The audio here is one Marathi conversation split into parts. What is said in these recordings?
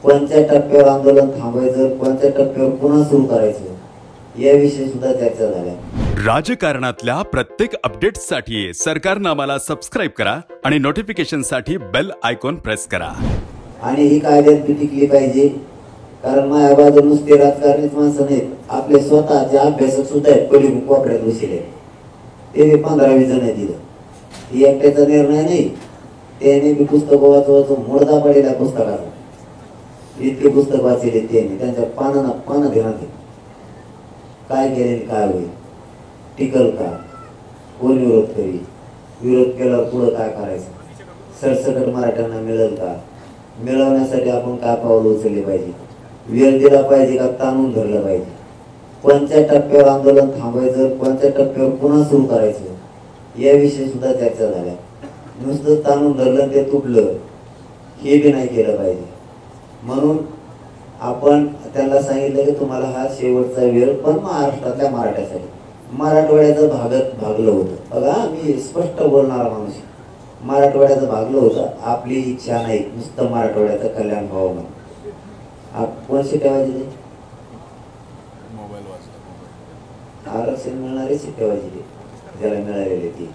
कोणत्या टप्प्यावर आंदोलन थांबवायचं, कोणत्या टप्प्यावर पुन्हा सुरू करायचं याविषयी सुद्धा चर्चा झाल्या। राजकारणातल्या प्रत्येक अपडेट्ससाठी सरकारनामाला सबस्क्राइब करा आणि नोटिफिकेशनसाठी बेल आयकॉन प्रेस करा। आणि ही कायद्यात टिकली पाहिजे, कारण माझ्या बाजूला नुसते राजकारणीच माणसं नाहीत, आपले स्वतःचे अभ्यासक सुद्धा आहेत, पलीकडून कोपऱ्यात बसले ते 15-20 जण आहेत तिथं। ही एकट्याचा निर्णय नाही, त्याने बी पुस्तक वाचवायचं मुडदा पडलेला पुस्तकाचा, इतके पुस्तक वाचले त्यांनी, त्यांच्या पानं घेणार काय केले काय होईल, टिकल का, कोण विरोध करी, विरोध केल्यावर पुढं काय करायचं, सरसकट मराठ्यांना मिळेल का, मिळवण्यासाठी आपण काय पावलं उचलले पाहिजे, वेळ दिला पाहिजे का ताणून धरलं पाहिजे, कोणत्या टप्प्यावर आंदोलन थांबवायचं, कोणत्या टप्प्यावर पुन्हा सुरू करायचं याविषयी सुद्धा चर्चा झाल्या। नुसतं ताणून धरलं ते तुटलं हे बी नाही केलं पाहिजे, म्हणून आपण त्यांना सांगितलं की तुम्हाला हा शेवटचा वेळ, पण महाराष्ट्रातल्या मराठ्यासाठी, मराठवाड्याचं भागलं होतं। बघा मी स्पष्ट बोलणारा माणूस, मराठवाड्याचं भागलं होतं, आपली इच्छा नाही नुसतं मराठवाड्याचं कल्याण व्हावं म्हणून। कोणशी ठेवायची ते आरक्षण मिळणारी सीट ठेवायची ते ज्याला मिळालेली ती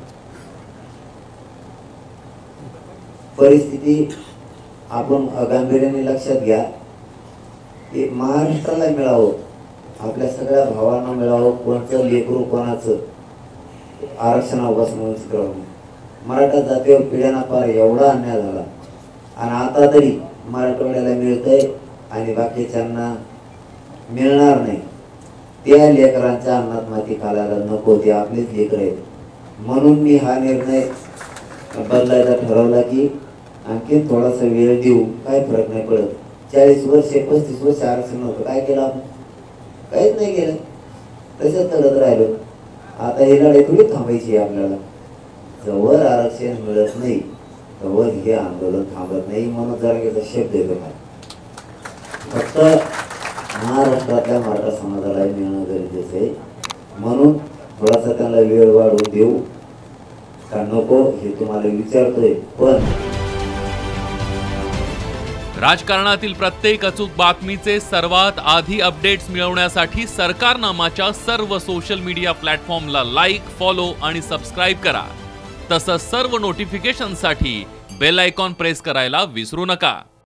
परिस्थिती आपण गांभीर्याने लक्षात घ्या। महाराष्ट्राला मिळावं, आपल्या सगळ्या भावांना मिळावं, कोणतं लेकरू कोणाचं आरक्षणापासून वंचित राहून मराठा जातीवर पिढ्याना पार एवढा अन्याय झाला, आणि आता तरी मराठवाड्याला मिळतंय आणि बाकीच्यांना मिळणार नाही। त्या लेकरांच्या अन्नात माती घालायला नको, ते आपलेच लेकर आहेत, म्हणून मी हा निर्णय बदलायला ठरवला की आणखी थोडासा वेळ देऊ, काय फरक नाही पडत। 40 वर्ष 35 वर्ष आरक्षण नव्हतं, काय केलं आपण, काहीच नाही केलं, तसंच लढत राहिलो। आता ही लढाई थोडी थांबायची आपल्याला, जवळ आरक्षण मिळत नाही तवर हे आंदोलन थांबत नाही, म्हणून जरा शब्द देतो मला, फक्त महाराष्ट्रातल्या मराठा समाजाला मिळणं गरजेचं आहे, म्हणून थोडासा त्यांना वेळ वाढवून देऊ का नको हे तुम्हाला विचारतोय। पण राजकारणातील प्रत्येक अचूक बातमीचे सर्वात आधी अपडेट्स मिळवण्यासाठी सरकारनामाच्या सर्व सोशल मीडिया प्लॅटफॉर्मला लाईक, फॉलो आणि सबस्क्राईब करा। तसंच सर्व नोटिफिकेशनसाठी बेल आयकॉन प्रेस करायला विसरू नका।